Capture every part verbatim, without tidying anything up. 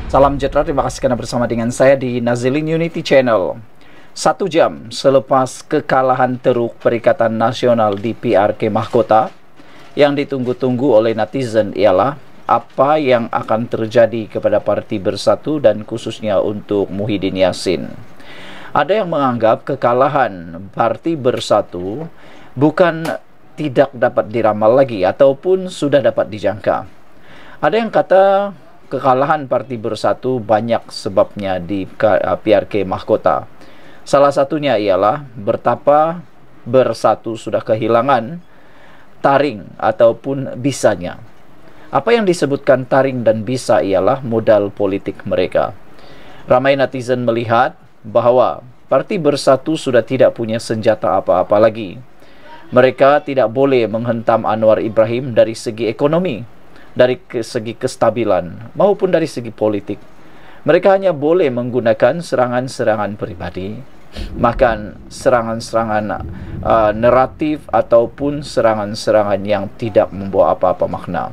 Salam sejahtera, terima kasih karena bersama dengan saya di Nazilin Unity Channel. Satu jam selepas kekalahan teruk Perikatan Nasional di P R K Mahkota, yang ditunggu-tunggu oleh netizen ialah apa yang akan terjadi kepada Parti Bersatu dan khususnya untuk Muhyiddin Yassin. Ada yang menganggap kekalahan Parti Bersatu bukan tidak dapat diramal lagi ataupun sudah dapat dijangka. Ada yang kata kekalahan Parti Bersatu banyak sebabnya di P R K Mahkota. Salah satunya ialah betapa Bersatu sudah kehilangan taring ataupun bisanya. Apa yang disebutkan taring dan bisa ialah modal politik mereka. Ramai netizen melihat bahawa Parti Bersatu sudah tidak punya senjata apa-apa lagi. Mereka tidak boleh menghentam Anwar Ibrahim dari segi ekonomi, dari segi kestabilan maupun dari segi politik. Mereka hanya boleh menggunakan serangan-serangan pribadi, makan serangan-serangan uh, naratif ataupun serangan-serangan yang tidak membawa apa-apa makna.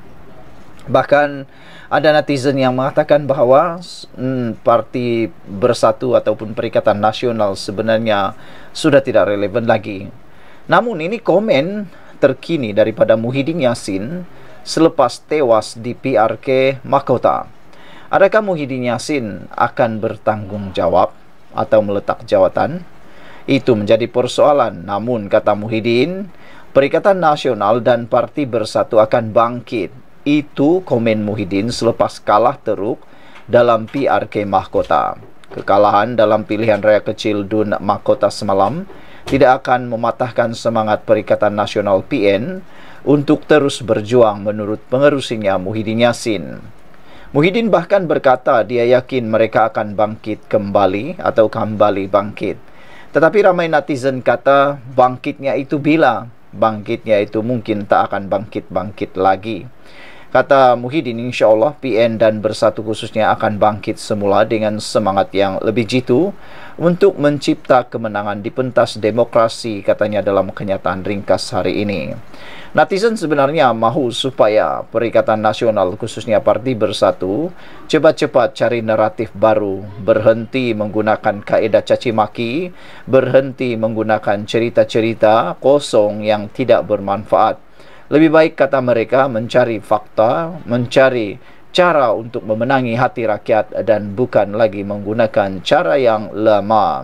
Bahkan ada netizen yang mengatakan bahawa hmm, Parti Bersatu ataupun Perikatan Nasional sebenarnya sudah tidak relevan lagi. Namun ini komen terkini daripada Muhyiddin Yassin selepas tewas di P R K Mahkota. Adakah Muhyiddin Yassin akan bertanggung jawab atau meletak jawatan? Itu menjadi persoalan. Namun kata Muhyiddin, Perikatan Nasional dan Parti Bersatu akan bangkit. Itu komen Muhyiddin selepas kalah teruk dalam P R K Mahkota. Kekalahan dalam pilihan raya kecil D U N Mahkota semalam tidak akan mematahkan semangat Perikatan Nasional P N untuk terus berjuang menurut pengerusinya Muhyiddin Yassin. Muhyiddin bahkan berkata dia yakin mereka akan bangkit kembali atau kembali bangkit. Tetapi ramai netizen kata bangkitnya itu bila? Bangkitnya itu mungkin tak akan bangkit-bangkit lagi. Kata Muhyiddin, insya Allah P N dan Bersatu khususnya akan bangkit semula dengan semangat yang lebih jitu untuk mencipta kemenangan di pentas demokrasi, katanya dalam kenyataan ringkas hari ini. Netizen sebenarnya mahu supaya Perikatan Nasional khususnya Parti Bersatu cepat-cepat cari naratif baru, berhenti menggunakan kaedah caci maki, berhenti menggunakan cerita-cerita kosong yang tidak bermanfaat. Lebih baik kata mereka mencari fakta, mencari cara untuk memenangi hati rakyat dan bukan lagi menggunakan cara yang lama.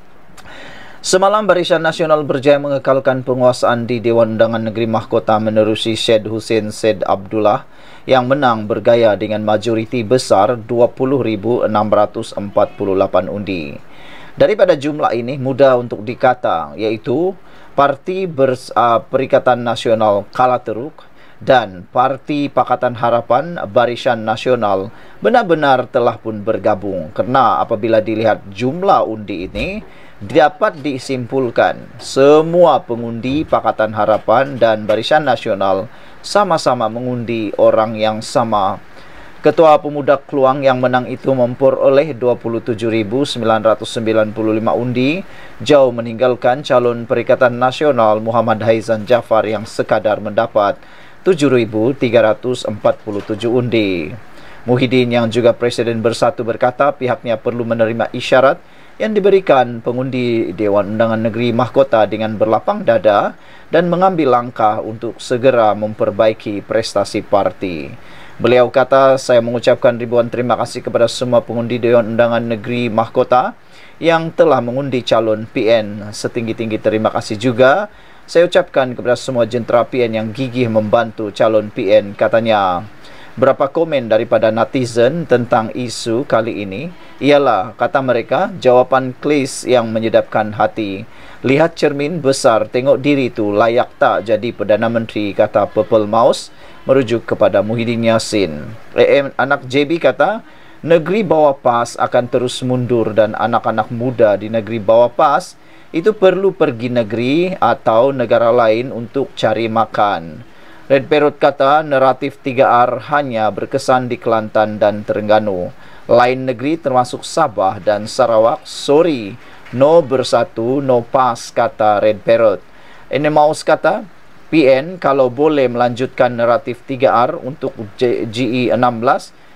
Semalam Barisan Nasional berjaya mengekalkan penguasaan di Dewan Undangan Negeri Mahkota menerusi Syed Hussein Syed Abdullah yang menang bergaya dengan majoriti besar dua puluh ribu enam ratus empat puluh lapan undi. Daripada jumlah ini mudah untuk dikata, yaitu Parti Bers, uh, Perikatan Nasional kalah teruk dan Parti Pakatan Harapan Barisan Nasional benar-benar telah pun bergabung. Kerana apabila dilihat jumlah undi ini, dapat disimpulkan semua pengundi Pakatan Harapan dan Barisan Nasional sama-sama mengundi orang yang sama. Ketua Pemuda Kluang yang menang itu memperoleh dua puluh tujuh ribu sembilan ratus sembilan puluh lima undi, jauh meninggalkan calon Perikatan Nasional Muhammad Haizan Jafar yang sekadar mendapat tujuh ribu tiga ratus empat puluh tujuh undi. Muhyiddin yang juga Presiden Bersatu berkata pihaknya perlu menerima isyarat yang diberikan pengundi Dewan Undangan Negeri Mahkota dengan berlapang dada dan mengambil langkah untuk segera memperbaiki prestasi parti. Beliau kata, saya mengucapkan ribuan terima kasih kepada semua pengundi Dewan Undangan Negeri Mahkota yang telah mengundi calon P N. Setinggi-tinggi terima kasih juga saya ucapkan kepada semua jentera P N yang gigih membantu calon P N, katanya. Berapa komen daripada netizen tentang isu kali ini ialah, kata mereka, jawapan klis yang menyedapkan hati. Lihat cermin besar, tengok diri tu layak tak jadi Perdana Menteri, kata Purple Mouse merujuk kepada Muhyiddin Yassin. A M anak J B kata, negeri bawah PAS akan terus mundur dan anak-anak muda di negeri bawah PAS itu perlu pergi negeri atau negara lain untuk cari makan. Red Parrot kata, naratif tiga R hanya berkesan di Kelantan dan Terengganu. Lain negeri termasuk Sabah dan Sarawak, sorry, no Bersatu, no PAS, kata Red Parrot. Ini Mouse kata, P N kalau boleh melanjutkan naratif tiga R untuk G E enam belas,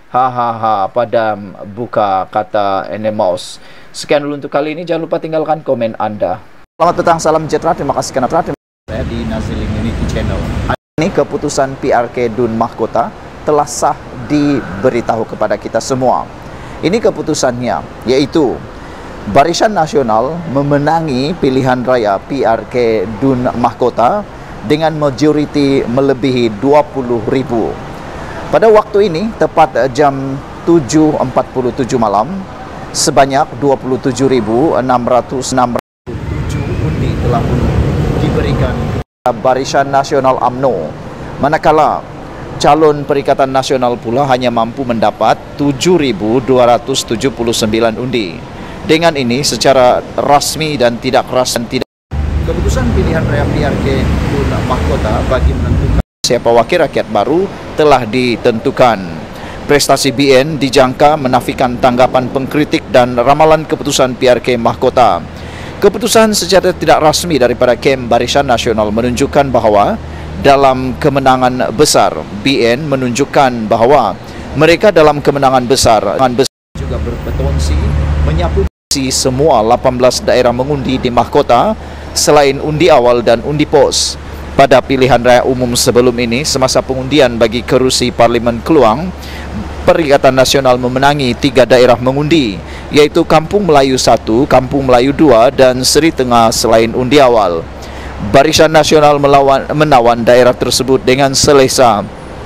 Hahaha, padam, buka, kata Enemos. Sekian dulu untuk kali ini. Jangan lupa tinggalkan komen Anda. Selamat petang, salam sejahtera. Terima kasih karena telah saya di Naziling Unity Channel. Ini keputusan P R K Dun Mahkota telah sah diberitahu kepada kita semua. Ini keputusannya, yaitu Barisan Nasional memenangi pilihan raya P R K Dun Mahkota dengan majoriti melebihi dua puluh ribu. Pada waktu ini, tepat jam tujuh empat puluh tujuh malam, sebanyak dua puluh tujuh ribu enam ratus enam puluh tujuh undi telah diberikan kepada Barisan Nasional U M N O. Manakala calon Perikatan Nasional pula hanya mampu mendapat tujuh ribu dua ratus tujuh puluh sembilan undi. Dengan ini, secara rasmi dan tidak rasmi, tidak keputusan pilihan raya P R K Dun Mahkota bagi menentukan siapa wakil rakyat baru telah ditentukan. Prestasi B N dijangka menafikan tanggapan pengkritik dan ramalan keputusan P R K Mahkota. Keputusan secara tidak rasmi daripada Kem Barisan Nasional menunjukkan bahawa dalam kemenangan besar, B N menunjukkan bahawa mereka dalam kemenangan besar, besar juga berpotensi menyapu semua lapan belas daerah mengundi di mahkota selain undi awal dan undi pos. Pada pilihan raya umum sebelum ini, semasa pengundian bagi kerusi Parlimen Keluang, Perikatan Nasional memenangi tiga daerah mengundi, yaitu Kampung Melayu satu, Kampung Melayu dua, dan Seri Tengah selain undi awal. Barisan Nasional melawan, menawan daerah tersebut dengan selesa.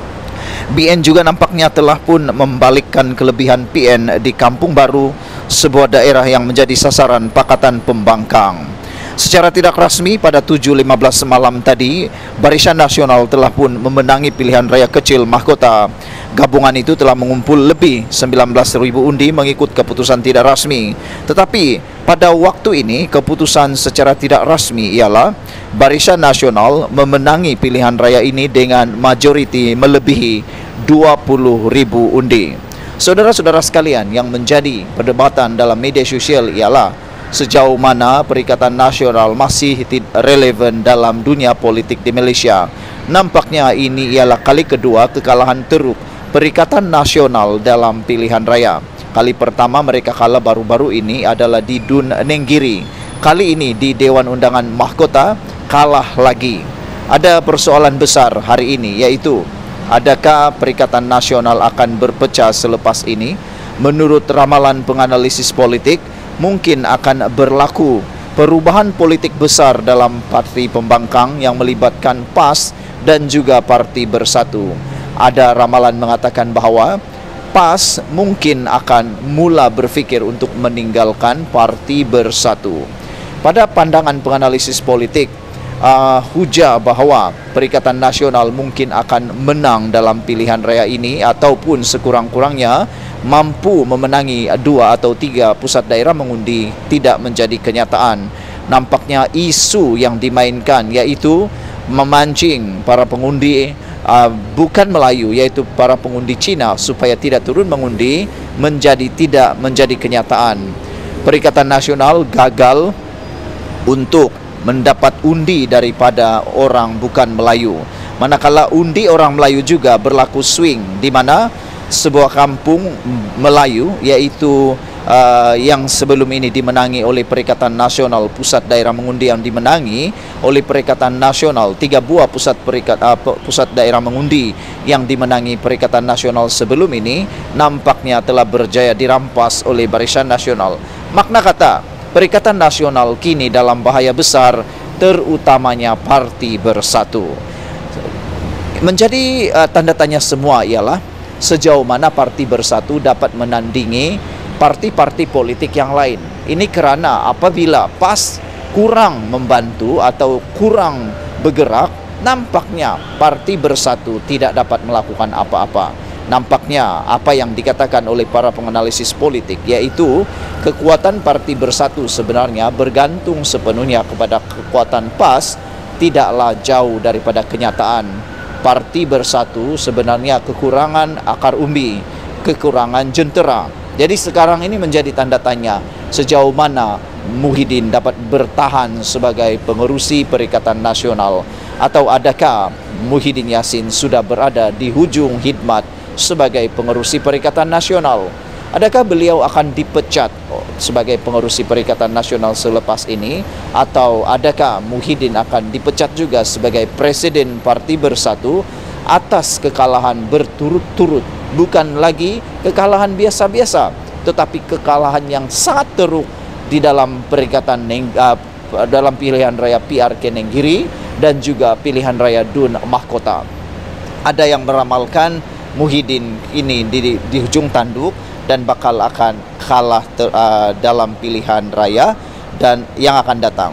B N juga nampaknya telah pun membalikkan kelebihan P N di Kampung Baru, sebuah daerah yang menjadi sasaran Pakatan Pembangkang. Secara tidak rasmi pada tujuh lima belas malam tadi, Barisan Nasional telah pun memenangi pilihan raya kecil mahkota. Gabungan itu telah mengumpul lebih sembilan belas ribu undi mengikut keputusan tidak rasmi. Tetapi pada waktu ini, keputusan secara tidak rasmi ialah Barisan Nasional memenangi pilihan raya ini dengan majoriti melebihi dua puluh ribu undi. Saudara-saudara sekalian, yang menjadi perdebatan dalam media sosial ialah sejauh mana Perikatan Nasional masih relevan dalam dunia politik di Malaysia. Nampaknya ini ialah kali kedua kekalahan teruk Perikatan Nasional dalam pilihan raya. Kali pertama mereka kalah baru-baru ini adalah di Dun Nenggiri. Kali ini di Dewan Undangan Mahkota kalah lagi. Ada persoalan besar hari ini, yaitu adakah Perikatan Nasional akan berpecah selepas ini? Menurut ramalan penganalisis politik, mungkin akan berlaku perubahan politik besar dalam parti pembangkang yang melibatkan P A S dan juga Parti Bersatu. Ada ramalan mengatakan bahawa P A S mungkin akan mula berfikir untuk meninggalkan Parti Bersatu. Pada pandangan penganalisis politik, uh, hujah bahawa Perikatan Nasional mungkin akan menang dalam pilihan raya ini ataupun sekurang-kurangnya mampu memenangi dua atau tiga pusat daerah mengundi tidak menjadi kenyataan. Nampaknya isu yang dimainkan yaitu memancing para pengundi uh, bukan Melayu, yaitu para pengundi Cina supaya tidak turun mengundi, menjadi tidak menjadi kenyataan. Perikatan Nasional gagal untuk mendapat undi daripada orang bukan Melayu. Manakala undi orang Melayu juga berlaku swing, di mana sebuah kampung Melayu, yaitu uh, yang sebelum ini dimenangi oleh Perikatan Nasional, pusat daerah mengundi yang dimenangi oleh Perikatan Nasional, tiga buah pusat perikat, uh, pusat daerah mengundi yang dimenangi Perikatan Nasional sebelum ini nampaknya telah berjaya dirampas oleh Barisan Nasional. Makna kata, Perikatan Nasional kini dalam bahaya besar, terutamanya Parti Bersatu. Menjadi uh, tanda tanya semua ialah sejauh mana Parti Bersatu dapat menandingi parti-parti politik yang lain. Ini kerana apabila P A S kurang membantu atau kurang bergerak, nampaknya Parti Bersatu tidak dapat melakukan apa-apa. Nampaknya apa yang dikatakan oleh para penganalisis politik, yaitu kekuatan Parti Bersatu sebenarnya bergantung sepenuhnya kepada kekuatan P A S, tidaklah jauh daripada kenyataan. Parti Bersatu sebenarnya kekurangan akar umbi, kekurangan jentera. Jadi sekarang ini menjadi tanda tanya sejauh mana Muhyiddin dapat bertahan sebagai pengerusi Perikatan Nasional, atau adakah Muhyiddin Yassin sudah berada di hujung khidmat sebagai pengerusi Perikatan Nasional. Adakah beliau akan dipecat sebagai pengerusi Perikatan Nasional selepas ini, atau adakah Muhyiddin akan dipecat juga sebagai Presiden Parti Bersatu atas kekalahan berturut-turut? Bukan lagi kekalahan biasa-biasa, tetapi kekalahan yang sangat teruk di dalam Perikatan Neng, uh, dalam pilihan raya P R K Nenggiri dan juga pilihan raya Dun Mahkota. Ada yang meramalkan Muhyiddin ini di, di ujung tanduk dan bakal akan kalah ter, uh, dalam pilihan raya dan yang akan datang.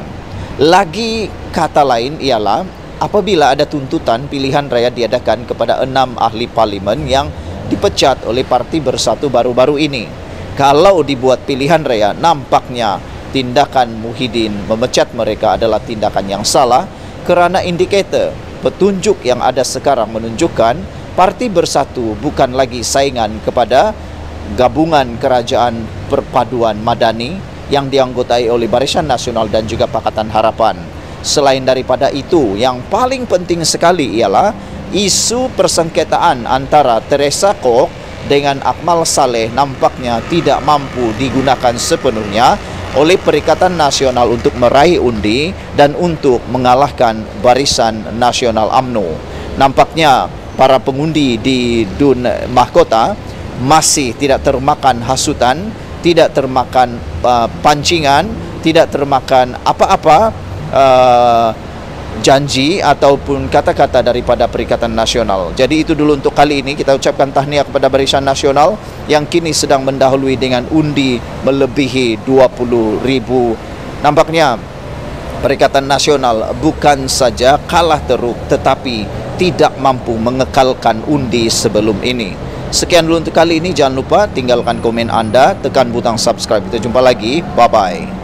Lagi kata lain ialah apabila ada tuntutan pilihan raya diadakan kepada enam ahli parlimen yang dipecat oleh Parti Bersatu baru-baru ini. Kalau dibuat pilihan raya, nampaknya tindakan Muhyiddin memecat mereka adalah tindakan yang salah, kerana indikator petunjuk yang ada sekarang menunjukkan Parti Bersatu bukan lagi saingan kepada Gabungan Kerajaan Perpaduan Madani yang dianggotai oleh Barisan Nasional dan juga Pakatan Harapan. Selain daripada itu, yang paling penting sekali ialah isu persengketaan antara Teresa Kok dengan Akmal Saleh nampaknya tidak mampu digunakan sepenuhnya oleh Perikatan Nasional untuk meraih undi dan untuk mengalahkan Barisan Nasional U M N O. Nampaknya para pengundi di Dun Mahkota masih tidak termakan hasutan, tidak termakan uh, pancingan, tidak termakan apa-apa uh, janji ataupun kata-kata daripada Perikatan Nasional. Jadi itu dulu untuk kali ini. Kita ucapkan tahniah kepada Barisan Nasional yang kini sedang mendahului dengan undi melebihi dua puluh ribu. Nampaknya Perikatan Nasional bukan saja kalah teruk, tetapi tidak mampu mengekalkan undi sebelum ini. Sekian dulu untuk kali ini. Jangan lupa tinggalkan komen Anda, tekan butang subscribe. Kita jumpa lagi. Bye-bye.